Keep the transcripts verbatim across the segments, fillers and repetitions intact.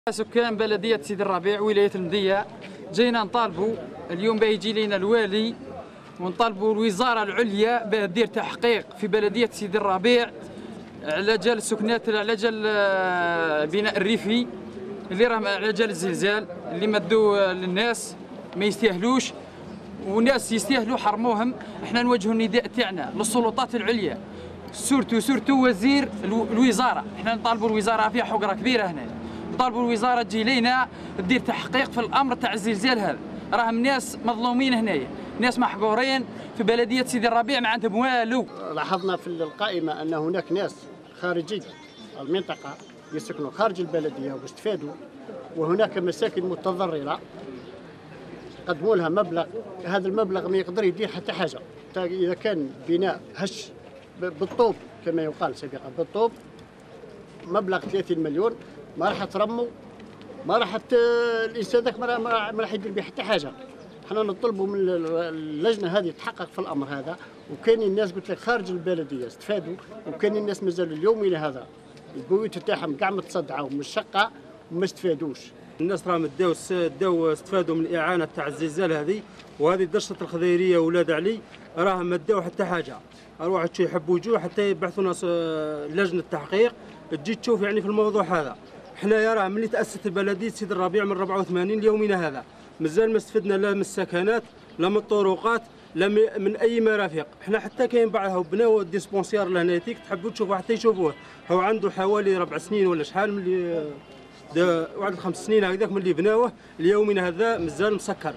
سكان بلدية سيدي الربيع ولاية المدية جينا نطالبوا اليوم باه يجي لنا الوالي ونطالبوا الوزارة العليا باه دير تحقيق في بلدية سيدي الربيع على جال السكنات، على جال بناء الريفي اللي راه على جال الزلزال اللي مدوا للناس ما يستاهلوش، وناس يستاهلوا حرموهم. احنا نوجهوا النداء تاعنا للسلطات العليا، سورتو سورتو وزير الوزارة. احنا نطالبوا الوزارة فيها حقرة كبيرة هنا، نطالبوا الوزارة تجي لينا دير تحقيق في الامر تاع الزلزال هذا. راهم ناس مظلومين هنايا، ناس محقورين في بلدية سيدي الربيع ما عندهم والو. لاحظنا في القائمة ان هناك ناس خارجي المنطقة يسكنوا خارج البلدية واستفادوا، وهناك مساكن متضررة قدموا لها مبلغ، هذا المبلغ ما يقدر يدير حتى حاجة. إذا كان بناء هش بالطوب كما يقال سابقا بالطوب مبلغ ثلاثين مليون ما راح ترموا، ما راح الانسان ذاك ما راح يدير به حتى حاجه. حنا نطلبوا من اللجنه هذه تحقق في الامر هذا، وكاينين الناس قلت لك خارج البلديه استفادوا، وكاينين الناس مازالوا اليوم الى هذا البيوت تاعهم كاع متصدعه ومن الشقه وما استفادوش. الناس راهم داو داو استفادوا من الاعانه تاع الزلزال هذه، وهذه درشه الخضيريه ولاد علي راهم ما داو حتى حاجه. اروح تشوف يحبوا يجوا حتى يبعثوا ناس لجنه تحقيق تجي تشوف يعني في الموضوع هذا. حنايا راه ملي تاسست البلديه سيدي الربيع من أربعة وثمانين ليومنا هذا مازال ما استفدنا لا من السكنات لا من الطرقات لا من اي مرافق. حنا حتى كاين بعضها بناو الديسبونسيار لهنا تيك تحبوا تشوفوا حتى يشوفوه، هو عنده حوالي ربع سنين ولا شحال ملي واحد خمس سنين هكذاك ملي بناوه ليومنا هذا مازال مسكر.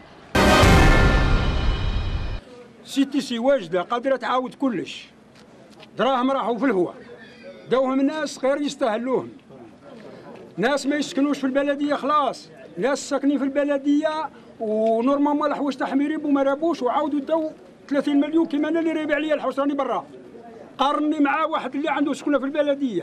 سيتي سي واجده قادره تعاود كلش، دراهم راحوا في الهواء، داوهم الناس غير يستاهلوهم. ناس ما يسكنوش في البلديه خلاص، ناس ساكنين في البلديه ونورمالمون الحوايج تاعهم يريبوا ما رابوش وعاودوا داو ثلاثين مليون كيما انا اللي ريب عليا الحوش راني برا. قارني مع واحد اللي عنده سكنه في البلديه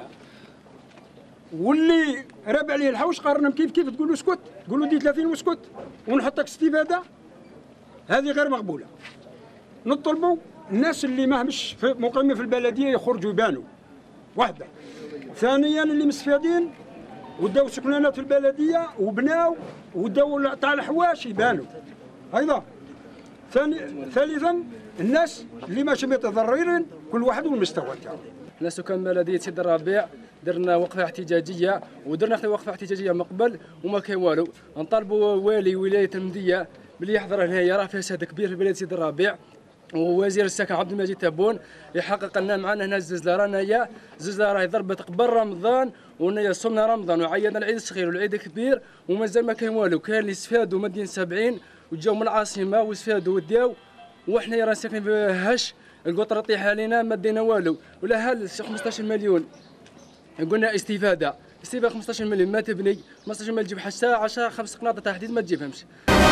واللي راب عليه الحوش، قارنهم كيف كيف تقول له اسكت، تقول له دي ثلاثين واسكت ونحطك استفاده. هذه غير مقبوله. نطلبوا الناس اللي ماهمش مقيمين في البلديه يخرجوا يبانوا واحده. ثانيا اللي مستفادين وداو سكنانات في البلديه وبناو وداو تاع الحواش يبانوا ايضا. ثاني ثالثا الناس اللي ماشي متضررين كل واحد والمستوى تاعو. حنا سكان بلديه سيدي الربيع درنا وقفه احتجاجيه ودرنا حتى وقفه احتجاجيه من قبل وما كاين والو. نطالبوا والي ولايه المديه بلي يحضر هنايا، راه فساد كبير في بلديه سيدي الربيع، ووزير السكن عبد المجيد تبون يحقق لنا معنا هنا الزلزله. رانا هي الزلزله راهي ضربت قبل رمضان وهنايا صمنا رمضان وعيدنا العيد الصغير والعيد الكبير ومازال ما كاين والو. كاين اللي استفادوا مدينه سبعين وجاو من العاصمه واستفادوا وداو، وحنا رانا ساكنين في هش القطره طيح علينا ما دينا والو. ولا هال خمسطاش مليون قلنا استفاده، استفاده خمسطاش مليون ما تبني، خمسطاش مليون تجيب حتى عشرة خمس قناطر تاع حديد ما تجيبهمش.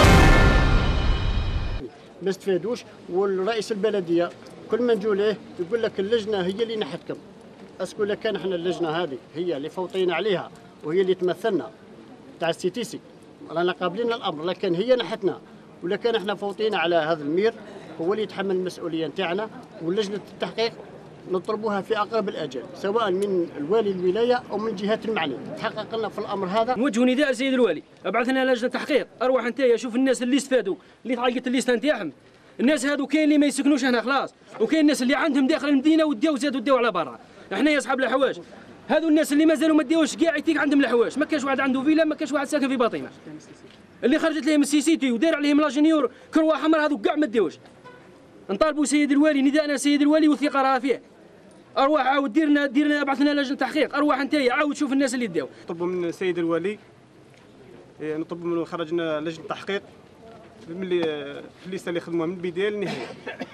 ما استفادوش. والرئيس البلديه كل ما نجوا ليه يقول لك اللجنه هي اللي نحتكم. اسكو لو كان احنا اللجنه هذه هي اللي فوطينا عليها وهي اللي تمثلنا تاع السيتيسي رانا قابلين الامر، لكن هي نحتنا ولا كان احنا فوطينا على هذا المير هو اللي يتحمل المسؤوليه نتاعنا. ولجنه التحقيق نطلبوها في اقرب الاجل سواء من الوالي الولايه او من الجهات المعنيه تحقق لنا في الامر هذا. نوجهوا نداء لسيد الوالي، ابعث لنا لجنه تحقيق، اروح انت شوف الناس اللي استفادوا اللي تعيط الليسته نتاعهم. الناس هادو كاين اللي ما يسكنوش هنا خلاص، وكاين الناس اللي عندهم داخل المدينه وداو زادوا داو على برا. احنا يا اصحاب الحواش هادو الناس اللي مازالوا ما داوش كاع يتيك عندهم الحواش، ما كاش واحد عنده فيلا، ما كاش واحد ساكن في باطنه. اللي خرجت لهم السيسيتي ودار عليهم لاجينيور كروه حمر هادو كاع ما داوش. نطالبوا سيد الوالي، نداءنا سيد الوالي والثقه راه فيه. ارواح عاود ديرنا ديرنا ابعث لنا لجنه تحقيق، ارواح انت عاود شوف الناس اللي داو. نطلبوا من السيد الوالي، نطلبوا منه خرجنا لجنه تحقيق ملي في الليسته اللي خدموها من البدايه للنهايه.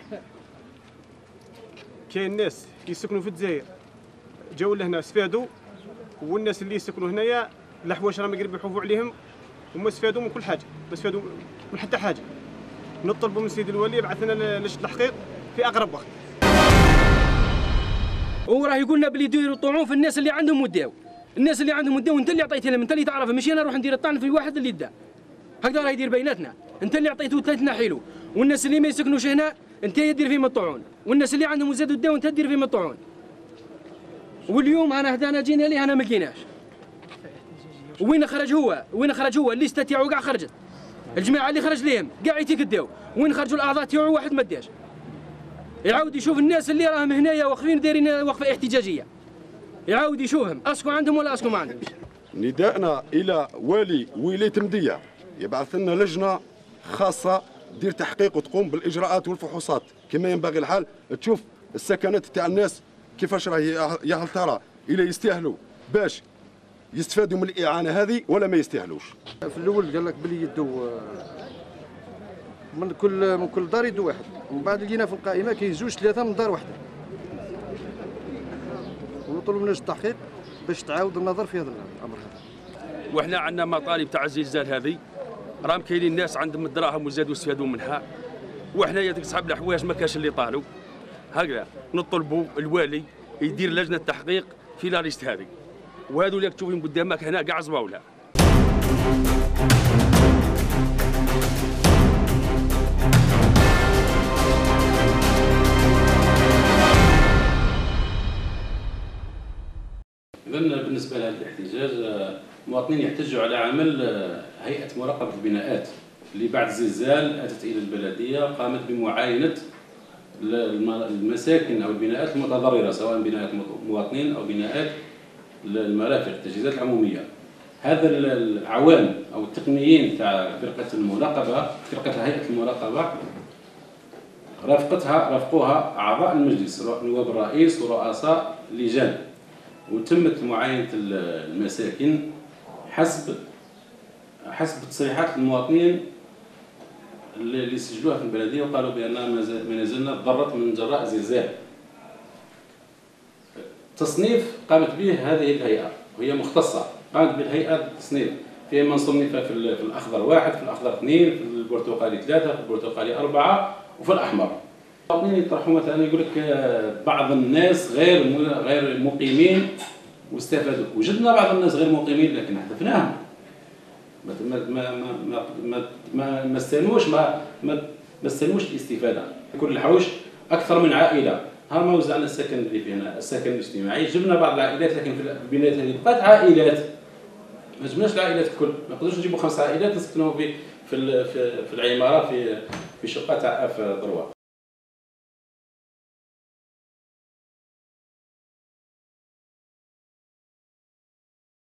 كاين ناس يسكنوا في الجزائر جاوا لهنا استفادوا، والناس اللي يسكنوا هنايا الحوايج راهم يقربوا يحوفوا عليهم وما استفادوا من كل حاجه، ما استفادوا من حتى حاجه. نطلبوا من السيد الوالي يبعث لنا لجنه تحقيق في اقرب وقت. هو راه يقول لنا بلي يديروا طعون في الناس اللي عندهم وداو، الناس اللي عندهم وداو انت اللي عطيت لهم، انت اللي تعرفها، ماشي انا نروح ندير الطعن في الواحد اللي دا. هكذا راه يدير بيناتنا، انت اللي عطيته ثلاث حلو، والناس اللي ما يسكنوش هنا انت يدير فيهم الطعون، والناس اللي عندهم زادوا الداو انت تدير فيهم الطعون. واليوم انا هدانا جينا ليه انا ما لقيناش. وين خرج هو وين خرج هو الليسته تاعو كاع خرجت، الجماعه اللي خرج ليهم كاع يتكداو، وين خرجوا الاعضاء تاعو واحد ما داش. يعاود يشوف الناس اللي راهم هنايا واقفين دايرين وقفه احتجاجيه، يعاود يشوفهم اسكو عندهم ولا اسكو ما عندهمش. نداءنا الى والي ولايه مديه يبعث لنا لجنه خاصه دير تحقيق وتقوم بالاجراءات والفحوصات كما ينبغي الحال، تشوف السكنات تاع الناس كيفاش راهي، يا هل ترى الى يستاهلوا باش يستفادوا من الاعانه هذه ولا ما يستاهلوش. في الاول قال لك بلي يدو من كل من كل دار يدو واحد، ومن بعد لقينا في القائمه كاين زوج ثلاثه من دار واحده، ونطلب منها التحقيق باش تعاود النظر في هذا الامر هذا. وحنا عندنا مطالب تاع الزلزال هذه، راهم كاينين الناس عندهم الدراهم وزادوا يستفادوا منها، وحنايا ديك صحاب الحوايج ما كاش اللي طالوا. هكذا نطلبوا الوالي يدير لجنه تحقيق في لا ليست هذه، وهذو اللي تشوفهم قدامك هنا كاع زواوله. إذن بالنسبة لهذا الاحتجاج، المواطنين يحتجوا على عمل هيئة مراقبة البناءات اللي بعد الزلزال أتت إلى البلدية، قامت بمعاينة المساكن أو البناءات المتضررة، سواء بناءات مواطنين أو بناءات المرافق التجهيزات العمومية. هذا العوام أو التقنيين تاع فرقة المراقبة، فرقة هيئة المراقبة، رافقتها رافقوها أعضاء المجلس، نواب الرئيس ورؤساء لجان، وتمت معاينة المساكن حسب حسب تصريحات المواطنين اللي سجلوها في البلدية، وقالوا بأننا ما زلنا تضررت من جراء زلزال. تصنيف قامت به هذه الهيئة وهي مختصة، قامت بالهيئة التصنيف، فيها من صنف في الأخضر واحد، في الأخضر اثنين، في البرتقالي ثلاثة، في البرتقالي أربعة، وفي الأحمر. المواطنين يطرحوا مثلا يقول لك بعض الناس غير غير مقيمين واستفادوا، وجدنا بعض الناس غير مقيمين لكن حذفناهم، ما ما ما ما ما ما ما استلموش ما ما استلموش الاستفاده. كل الحوش اكثر من عائله، ها ما وزعنا السكن اللي فينا السكن الاجتماعي، جبنا بعض العائلات لكن في البنايات هذه بقات عائلات، ما جبناش العائلات الكل، ما نقدروش نجيبوا خمس عائلات نسكنوا في في في العماره في في شقه تاع اف ضروه.